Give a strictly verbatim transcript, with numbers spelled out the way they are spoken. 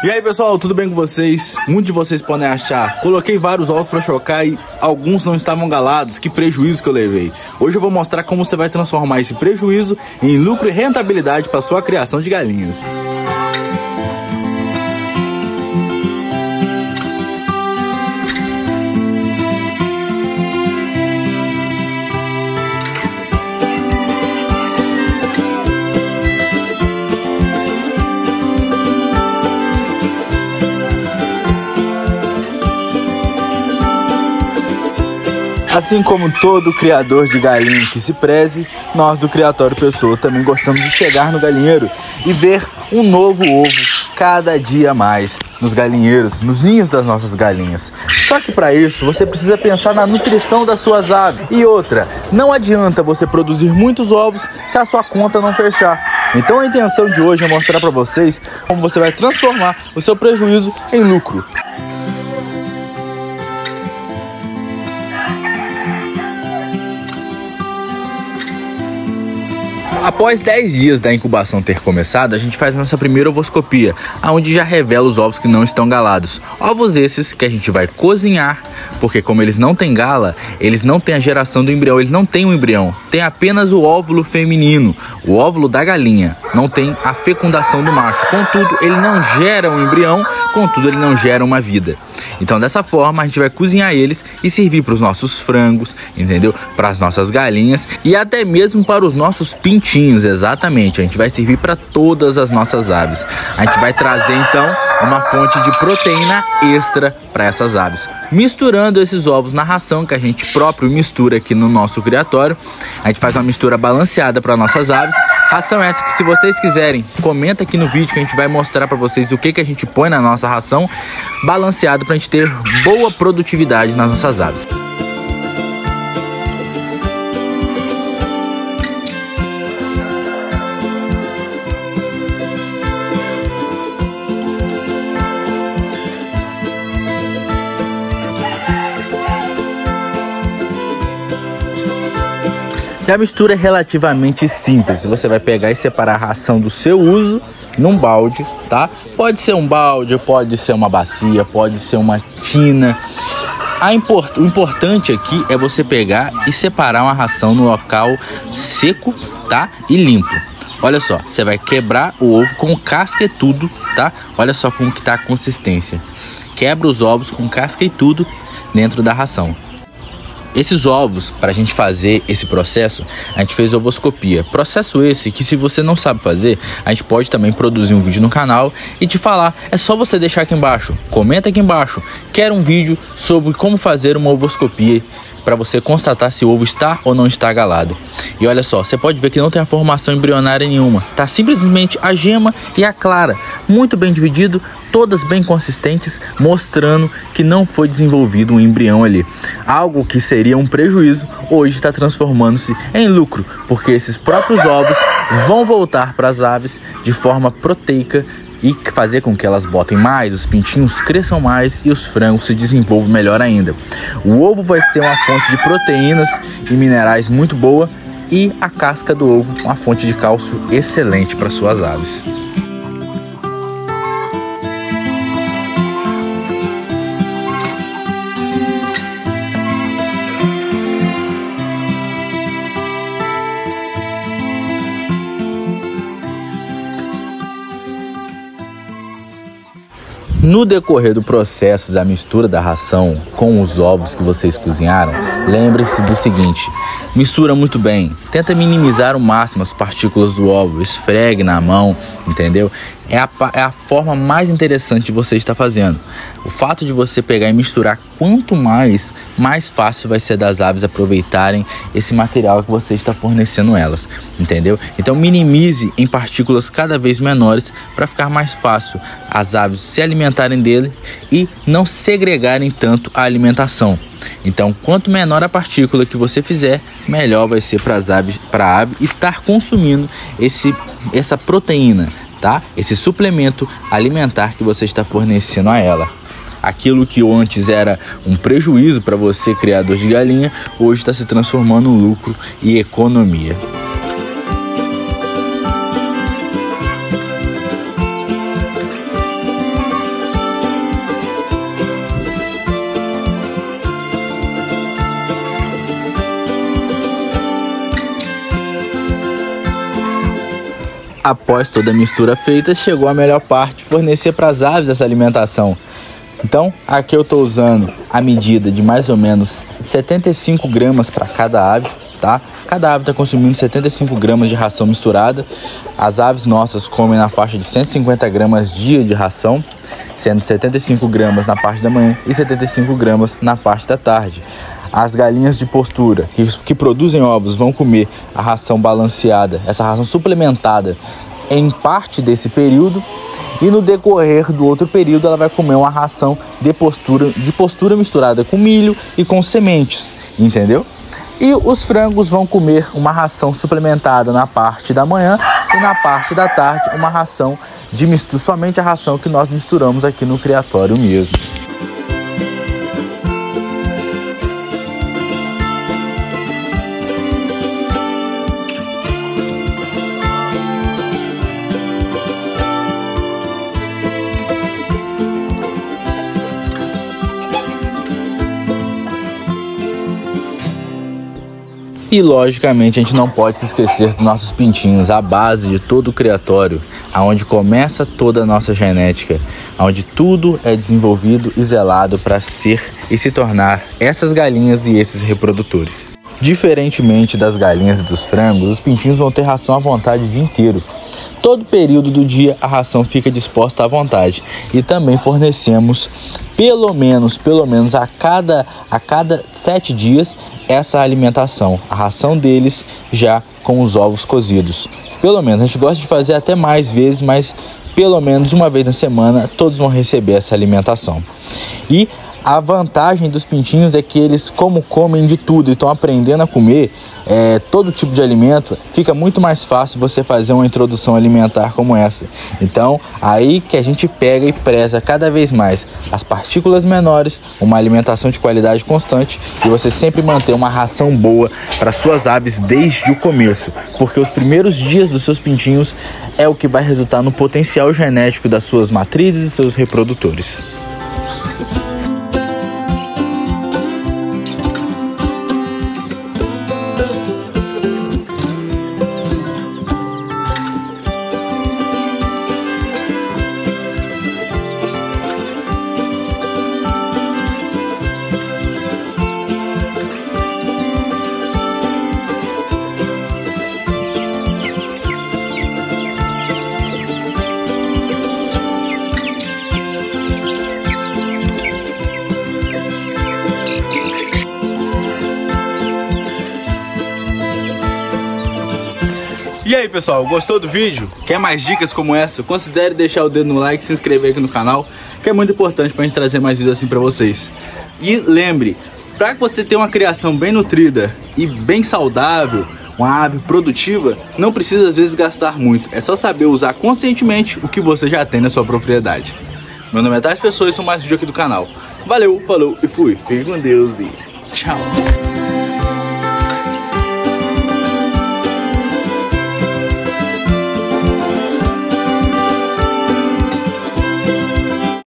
E aí pessoal, tudo bem com vocês? Muitos de vocês podem achar, coloquei vários ovos para chocar e alguns não estavam galados, que prejuízo que eu levei. Hoje eu vou mostrar como você vai transformar esse prejuízo em lucro e rentabilidade para sua criação de galinhas. Assim como todo criador de galinha que se preze, nós do Criatório Pessoa também gostamos de chegar no galinheiro e ver um novo ovo cada dia mais nos galinheiros, nos ninhos das nossas galinhas. Só que para isso você precisa pensar na nutrição das suas aves. E outra, não adianta você produzir muitos ovos se a sua conta não fechar. Então a intenção de hoje é mostrar para vocês como você vai transformar o seu prejuízo em lucro. Após dez dias da incubação ter começado, a gente faz a nossa primeira ovoscopia, onde já revela os ovos que não estão galados. Ovos esses que a gente vai cozinhar, porque como eles não têm gala, eles não têm a geração do embrião, eles não têm um embrião, tem apenas o óvulo feminino, o óvulo da galinha, não tem a fecundação do macho. Contudo, ele não gera um embrião, contudo, ele não gera uma vida. Então, dessa forma, a gente vai cozinhar eles e servir para os nossos frangos, entendeu? Para as nossas galinhas e até mesmo para os nossos pintinhos, exatamente. A gente vai servir para todas as nossas aves. A gente vai trazer, então, uma fonte de proteína extra para essas aves. Misturando esses ovos na ração que a gente próprio mistura aqui no nosso criatório, a gente faz uma mistura balanceada para nossas aves. Ração essa que, se vocês quiserem, comenta aqui no vídeo que a gente vai mostrar para vocês o que, que a gente põe na nossa ração, balanceado para a gente ter boa produtividade nas nossas aves. E a mistura é relativamente simples. Você vai pegar e separar a ração do seu uso num balde, tá? Pode ser um balde, pode ser uma bacia, pode ser uma tina. A import... O importante aqui é você pegar e separar uma ração no local seco, tá? E limpo. Olha só, você vai quebrar o ovo com casca e tudo, tá? Olha só como que tá a consistência. Quebra os ovos com casca e tudo dentro da ração. Esses ovos, para a gente fazer esse processo, a gente fez ovoscopia. Processo esse que, se você não sabe fazer, a gente pode também produzir um vídeo no canal e te falar. É só você deixar aqui embaixo, comenta aqui embaixo. Quero um vídeo sobre como fazer uma ovoscopia para você constatar se o ovo está ou não está galado. E olha só, você pode ver que não tem a formação embrionária nenhuma. Tá simplesmente a gema e a clara, muito bem dividido, todas bem consistentes, mostrando que não foi desenvolvido um embrião ali. Algo que seria um prejuízo, hoje está transformando-se em lucro, porque esses próprios ovos vão voltar para as aves de forma proteica e fazer com que elas botem mais, os pintinhos cresçam mais e os frangos se desenvolvam melhor ainda. O ovo vai ser uma fonte de proteínas e minerais muito boa e a casca do ovo uma fonte de cálcio excelente para suas aves. No decorrer do processo da mistura da ração com os ovos que vocês cozinharam, lembre-se do seguinte: mistura muito bem, tenta minimizar ao máximo as partículas do ovo, esfregue na mão, entendeu? É a, é a forma mais interessante de você estar fazendo. O fato de você pegar e misturar, quanto mais, mais fácil vai ser das aves aproveitarem esse material que você está fornecendo elas, entendeu? Então minimize em partículas cada vez menores para ficar mais fácil as aves se alimentarem dele e não segregarem tanto a alimentação. Então, quanto menor a partícula que você fizer, melhor vai ser para as aves, para a ave estar consumindo esse, essa proteína, tá? Esse suplemento alimentar que você está fornecendo a ela. Aquilo que antes era um prejuízo para você, criador de galinha, hoje está se transformando em lucro e economia. Após toda a mistura feita, chegou a melhor parte, fornecer para as aves essa alimentação. Então, aqui eu estou usando a medida de mais ou menos setenta e cinco gramas para cada ave, tá? Cada ave está consumindo setenta e cinco gramas de ração misturada. As aves nossas comem na faixa de cento e cinquenta gramas dia de ração, sendo setenta e cinco gramas na parte da manhã e setenta e cinco gramas na parte da tarde. As galinhas de postura que, que produzem ovos vão comer a ração balanceada, essa ração suplementada em parte desse período, e no decorrer do outro período ela vai comer uma ração de postura, de postura misturada com milho e com sementes, entendeu? E os frangos vão comer uma ração suplementada na parte da manhã e na parte da tarde uma ração de mistura, somente a ração que nós misturamos aqui no criatório mesmo. E logicamente a gente não pode se esquecer dos nossos pintinhos, a base de todo o criatório, aonde começa toda a nossa genética, onde tudo é desenvolvido e zelado para ser e se tornar essas galinhas e esses reprodutores. Diferentemente das galinhas e dos frangos, os pintinhos vão ter ração à vontade o dia inteiro. Todo período do dia a ração fica disposta à vontade e também fornecemos pelo menos, pelo menos a cada, a cada sete dias essa alimentação, a ração deles já com os ovos cozidos. Pelo menos, a gente gosta de fazer até mais vezes, mas pelo menos uma vez na semana todos vão receber essa alimentação. E a vantagem dos pintinhos é que eles, como comem de tudo e estão aprendendo a comer é, todo tipo de alimento, fica muito mais fácil você fazer uma introdução alimentar como essa. Então, aí que a gente pega e preza cada vez mais as partículas menores, uma alimentação de qualidade constante e você sempre manter uma ração boa para suas aves desde o começo, porque os primeiros dias dos seus pintinhos é o que vai resultar no potencial genético das suas matrizes e seus reprodutores. E aí pessoal, gostou do vídeo? Quer mais dicas como essa? Considere deixar o dedo no like e se inscrever aqui no canal, que é muito importante pra gente trazer mais vídeos assim pra vocês. E lembre, pra você ter uma criação bem nutrida e bem saudável, uma ave produtiva, não precisa às vezes gastar muito. É só saber usar conscientemente o que você já tem na sua propriedade. Meu nome é Tais Pessoas e sou mais um vídeo aqui do canal. Valeu, falou e fui. Fique com Deus e tchau.